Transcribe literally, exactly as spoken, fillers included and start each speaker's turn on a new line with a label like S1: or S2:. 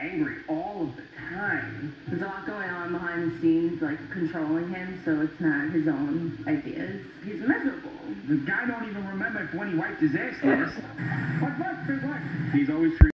S1: angry all of the time.
S2: There's a lot going on behind the scenes, like, controlling him, so it's not his own ideas. He's miserable.
S1: The guy don't even remember if when he wiped his ass last. What, what, what?
S3: He's always